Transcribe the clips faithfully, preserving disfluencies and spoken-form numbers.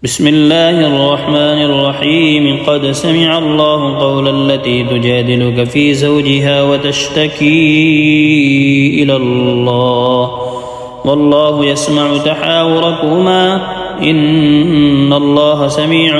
بسم الله الرحمن الرحيم. قد سمع الله قول التي تجادلك في زوجها وتشتكي إلى الله والله يسمع تحاوركما إن الله سميع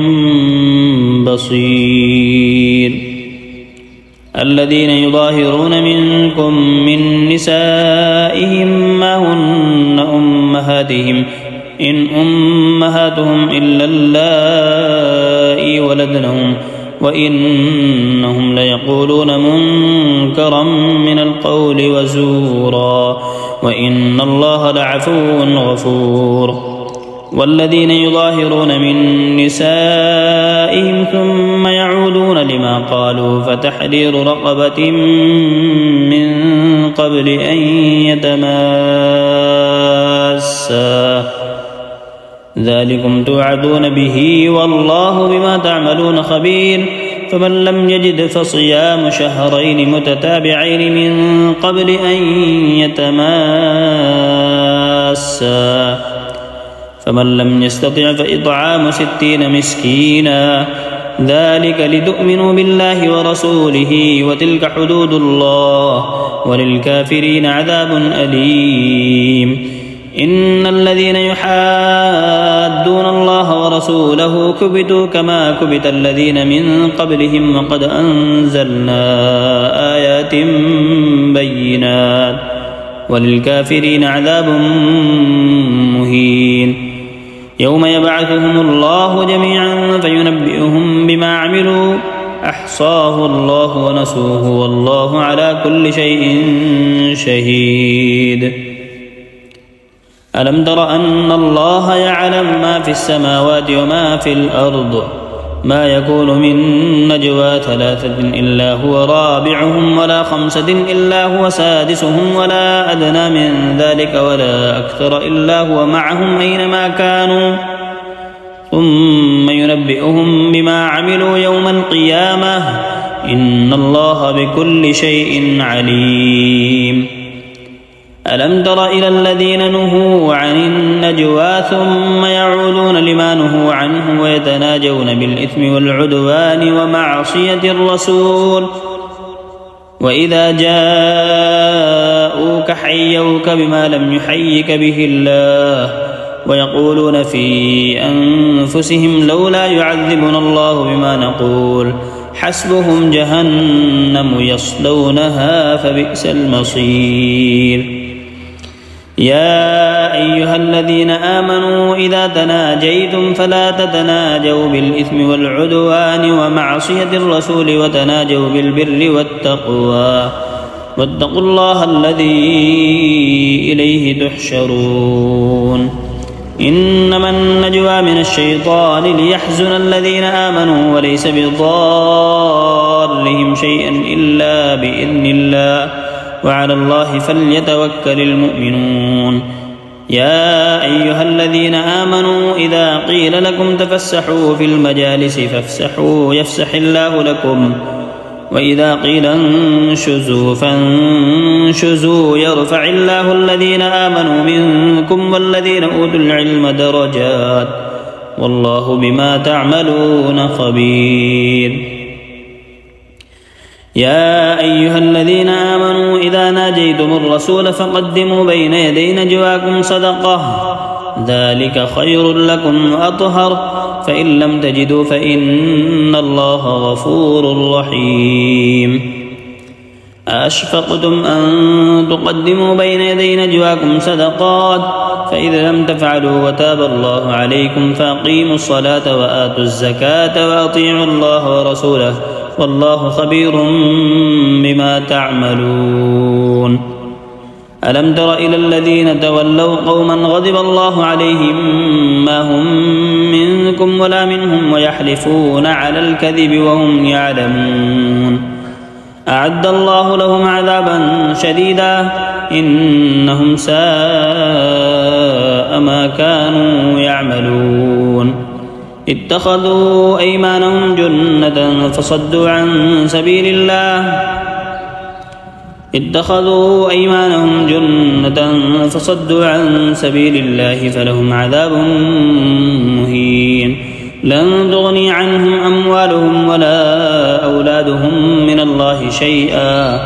بصير. الذين يظاهرون منكم من نسائهم ما هن أمهاتهم إن أمهاتهم إلا اللائي ولدنهم وإنهم ليقولون منكرا من القول وزورا وإن الله لعفو غفور. والذين يظاهرون من نسائهم ثم يعودون لما قالوا فتحرير رقبة من قبل أن يتماسا ذلكم توعدون به والله بما تعملون خبير. فمن لم يجد فصيام شهرين متتابعين من قبل أن يتماسا فمن لم يستطع فإطعام ستين مسكينا ذلك لتؤمنوا بالله ورسوله وتلك حدود الله وللكافرين عذاب أليم. إن الذين يحادون الله ورسوله كبتوا كما كبت الذين من قبلهم وقد أنزلنا آيات بينات وللكافرين عذاب مهين. يوم يبعثهم الله جميعا فينبئهم بما عملوا أحصاه الله ونسوه والله على كل شيء شهيد. ألم تر أن الله يعلم ما في السماوات وما في الأرض ما يكون من نجوى ثلاثة إلا هو رابعهم ولا خمسة إلا هو سادسهم ولا أدنى من ذلك ولا أكثر إلا هو معهم أينما كانوا ثم ينبئهم بما عملوا يوم القيامة إن الله بكل شيء عليم. ألم تر إلى الذين نهوا عن النجوى ثم يعودون لما نهوا عنه ويتناجون بالإثم والعدوان ومعصية الرسول وإذا جاءوك حيوك بما لم يحيك به الله ويقولون في أنفسهم لولا يعذبنا الله بما نقول حسبهم جهنم يصلونها فبئس المصير. يا أيها الذين آمنوا إذا تناجيتم فلا تتناجوا بالإثم والعدوان ومعصية الرسول وتناجوا بالبر والتقوى واتقوا الله الذي إليه تحشرون. إنما النجوى من الشيطان ليحزن الذين آمنوا وليس بضارهم شيئا إلا بإذن الله وعلى الله فليتوكل المؤمنون. يا أيها الذين آمنوا إذا قيل لكم تفسحوا في المجالس فافسحوا يفسح الله لكم وإذا قيل انشزوا فانشزوا يرفع الله الذين آمنوا منكم والذين أوتوا العلم درجات والله بما تعملون خبير. يا أيها الذين آمنوا إذا ناجيتم الرسول فقدموا بين يدي نجواكم صدقة ذلك خير لكم وأطهر فإن لم تجدوا فإن الله غفور رحيم. أشفقتم أن تقدموا بين يدي نجواكم صدقات فإذا لم تفعلوا وتاب الله عليكم فأقيموا الصلاة وآتوا الزكاة وأطيعوا الله ورسوله والله خبير بما تعملون. ألم تر إلى الذين تولوا قوما غضب الله عليهم ما هم منكم ولا منهم ويحلفون على الكذب وهم يعلمون أعد الله لهم عذابا شديدا إنهم ساء ما كانوا يعملون. اتخذوا أيمانهم جنة فصدوا عن سبيل الله اتخذوا أيمانهم جنة فصدوا عن سبيل الله فلهم عذاب مهين. لن تغني عنهم أموالهم ولا أولادهم من الله شيئا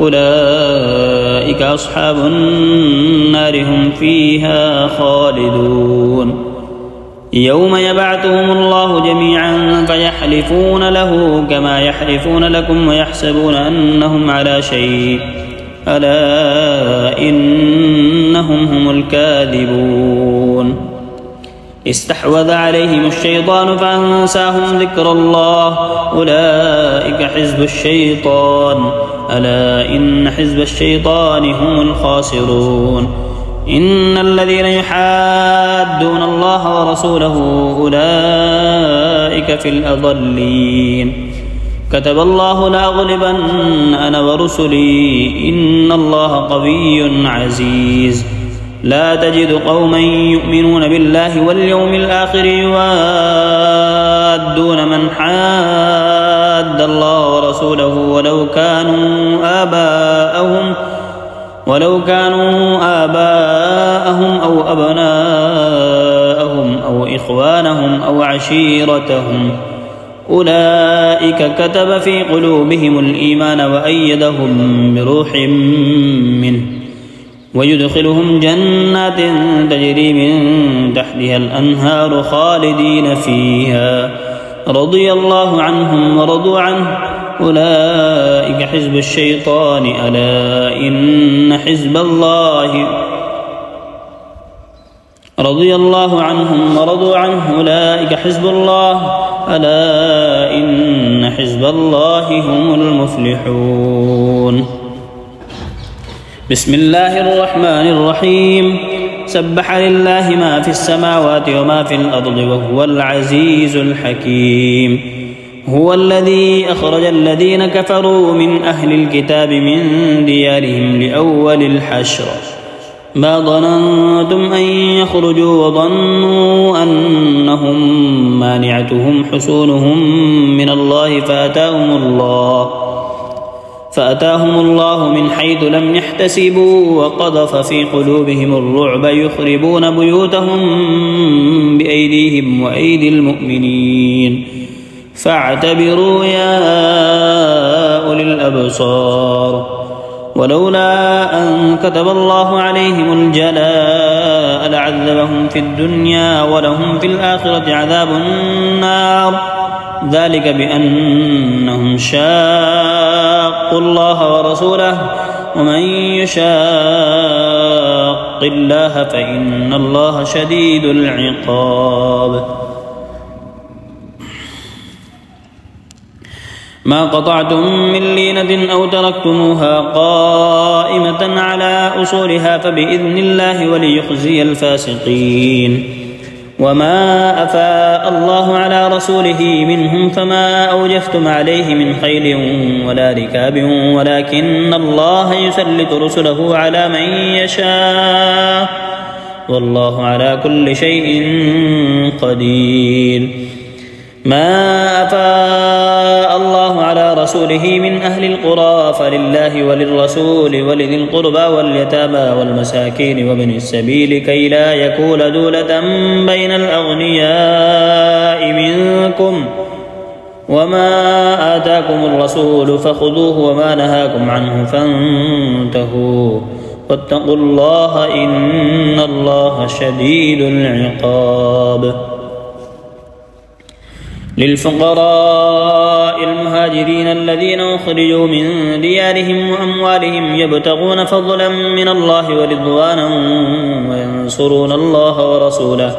أولئك أصحاب النار هم فيها خالدون يوم يبعثهم الله جميعا فيحلفون له كما يحلفون لكم ويحسبون أنهم على شيء ألا إنهم هم الكاذبون استحوذ عليهم الشيطان فأنساهم ذكر الله أولئك حزب الشيطان ألا إن حزب الشيطان هم الخاسرون إن الذين يحادون الله ورسوله أولئك في الأضلين كتب الله لأغلبن أنا ورسلي إن الله قوي عزيز لا تجد قوما يؤمنون بالله واليوم الآخر يوادون من حاد الله ورسوله ولو كانوا آباءهم ولو كانوا آباءهم أو أبناءهم أو إخوانهم أو عشيرتهم أولئك كتب في قلوبهم الإيمان وأيدهم بروح منه ويدخلهم جنات تجري من تحتها الأنهار خالدين فيها رضي الله عنهم ورضوا عنه أولئك حزب الشيطان ألا إن حزب الله رضي الله عنهم ورضوا عنه أولئك حزب الله ألا إن حزب الله هم المفلحون بسم الله الرحمن الرحيم سبح لله ما في السماوات وما في الأرض وهو العزيز الحكيم هو الذي أخرج الذين كفروا من أهل الكتاب من ديارهم لأول الحشر ما ظننتم أن يخرجوا وظنوا أنهم مانعتهم حصونهم من الله فأتاهم الله فأتاهم الله من حيث لم يحتسبوا وقذف في قلوبهم الرعب يخربون بيوتهم بأيديهم وأيدي المؤمنين فاعتبروا يا أولي الأبصار ولولا أن كتب الله عليهم الجلاء لعذبهم في الدنيا ولهم في الآخرة عذاب النار ذلك بأنهم شاقوا الله ورسوله ومن يشاق الله فإن الله شديد العقاب ما قطعتم من لينة أو تركتموها قائمة على أصولها فبإذن الله وليخزي الفاسقين وما أفاء الله على رسوله منهم فما أوجفتم عليه من خيل ولا ركاب ولكن الله يسلط رسله على من يشاء والله على كل شيء قدير ما أفاء الله على رسوله من أهل القرى فلله وللرسول ولذي القربى واليتامى والمساكين وابن السبيل كي لا يكون دولة بين الأغنياء منكم وما آتاكم الرسول فخذوه وما نهاكم عنه فانتهوا واتقوا الله إن الله شديد العقاب للفقراء المهاجرين الذين أخرجوا من ديارهم وأموالهم يبتغون فضلا من الله ورضوانا وينصرون الله ورسوله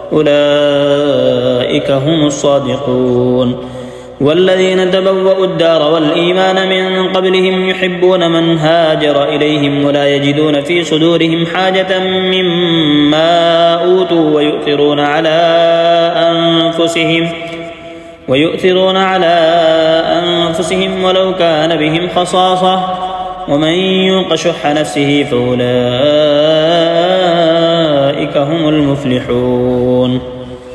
أولئك هم الصادقون والذين تبوأوا الدار والإيمان من قبلهم يحبون من هاجر إليهم ولا يجدون في صدورهم حاجة مما أوتوا ويؤثرون على أنفسهم ويؤثرون على أنفسهم ولو كان بهم خصاصة ومن يوق شح نفسه فأولئك هم المفلحون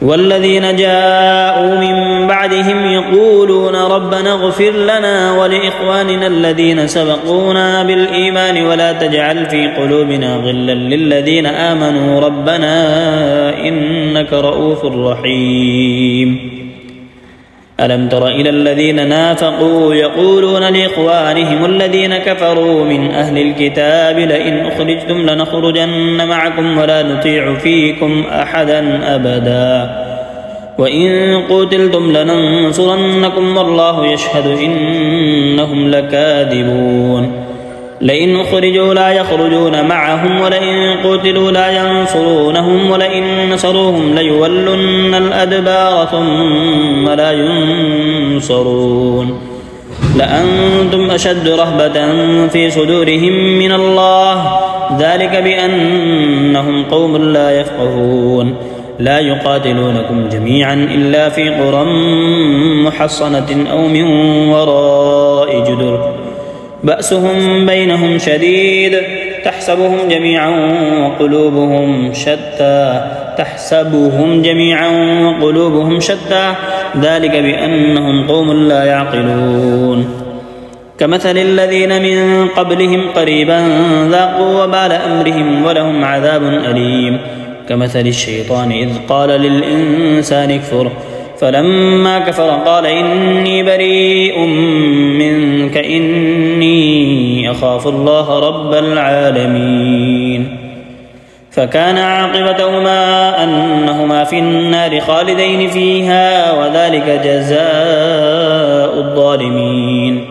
والذين جاءوا من بعدهم يقولون ربنا اغفر لنا ولإخواننا الذين سبقونا بالإيمان ولا تجعل في قلوبنا غلا للذين آمنوا ربنا إنك رؤوف رحيم. ألم تر إلى الذين نافقوا يقولون لإخوانهم الذين كفروا من أهل الكتاب لئن أخرجتم لنخرجن معكم ولا نطيع فيكم أحدا أبدا وإن قتلتم لننصرنكم والله يشهد إنهم لكاذبون. لئن أخرجوا لا يخرجون معهم ولئن قتلوا لا ينصرونهم ولئن نصروهم ليولن الأدبار ثم لا ينصرون. لأنتم أشد رهبة في صدورهم من الله ذلك بأنهم قوم لا يفقهون. لا يقاتلونكم جميعا إلا في قرى محصنة أو من وراء جدر بأسهم بينهم شديد تحسبهم جميعا وقلوبهم شتى تحسبهم جميعا وقلوبهم شتى ذلك بأنهم قوم لا يعقلون. كمثل الذين من قبلهم قريبا ذاقوا وبال أمرهم ولهم عذاب أليم. كمثل الشيطان إذ قال للإنسان اكفر فلما كفر قال إني بريء منك إني أخاف الله رب العالمين. فكان عاقبتهما أنهما في النار خالدين فيها وذلك جزاء الظالمين.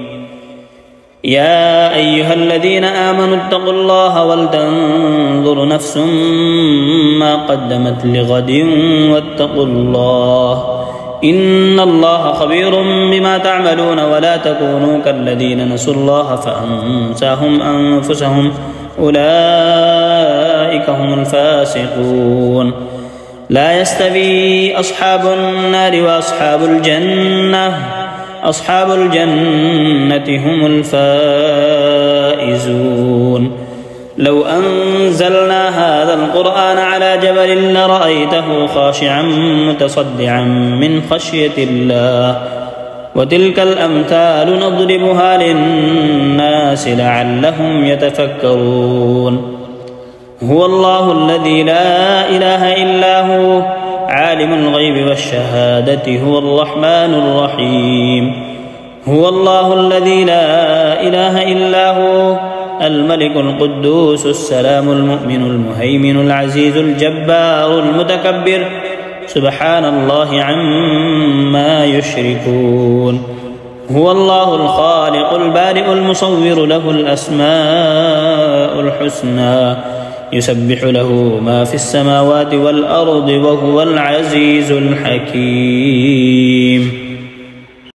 يا أيها الذين آمنوا اتقوا الله ولتنظر نفس ما قدمت لغد واتقوا الله إن الله خبير بما تعملون ولا تكونوا كالذين نسوا الله فأنساهم أنفسهم أولئك هم الفاسقون. لا يستوي أصحاب النار وأصحاب الجنة أصحاب الجنة هم الفائزون. لو أنزلنا هذا القرآن على جبل لرأيته خاشعا متصدعا من خشية الله وتلك الأمثال نضربها للناس لعلهم يتفكرون. هو الله الذي لا إله إلا هو عالم الغيب والشهادة هو الرحمن الرحيم. هو الله الذي لا إله إلا هو الملك القدوس السلام المؤمن المهيمن العزيز الجبار المتكبر سبحان الله عما يشركون. هو الله الخالق البارئ المصور له الأسماء الحسنى يسبح له ما في السماوات والأرض وهو العزيز الحكيم.